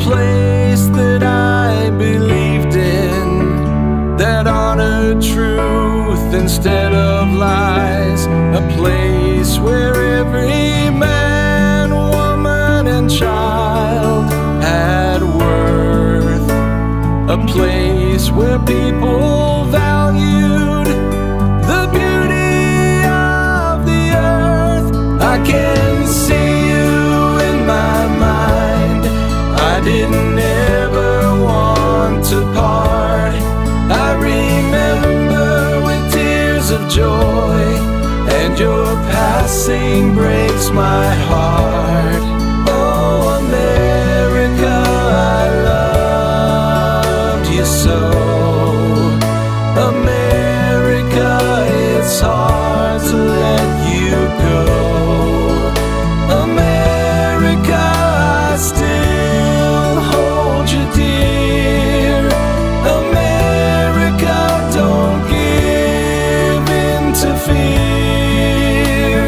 place that I believed in, that honored truth instead of lies, a place where every man, woman, and child had worth, a place where people valued the beauty of the earth. I can see you in my mind, I didn't ever want to part. I remember with tears of joy, and your passing breaks my heart. Oh, America, I loved you so. America, it's hard to let you go. America, I still hold you dear. America, don't give in to fear.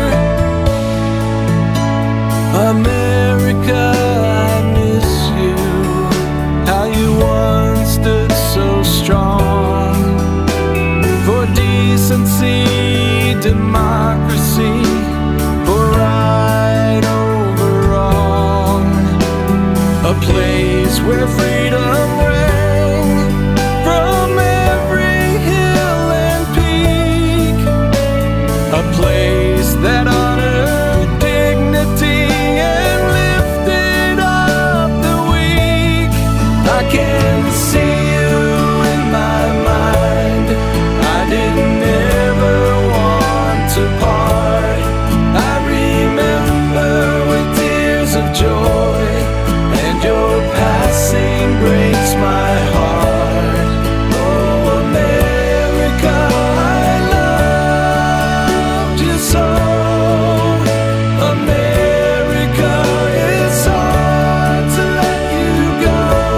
America, I miss you, how you once stood so strong for decency, democracy, for right over wrong, a place where freedom rang from every hill and peak, a place that honored dignity and lifted up the weak. I can see you in my mind, I didn't ever want to part. I remember with tears of joy, and your passing breaks my heart. Oh, America, I loved you so. America, it's hard to let you go.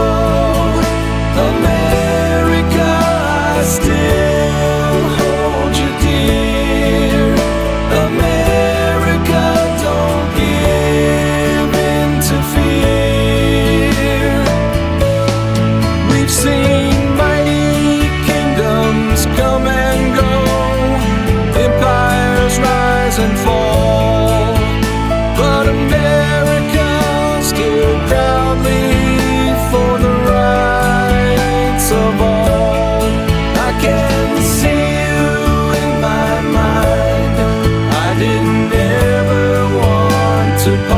America, I still hold you dear. America, don't give in to fear. We've seen mighty kingdoms come and go, empires rise and fall, but America stood proudly for the rights of all. I can see you in my mind, I didn't ever want to part.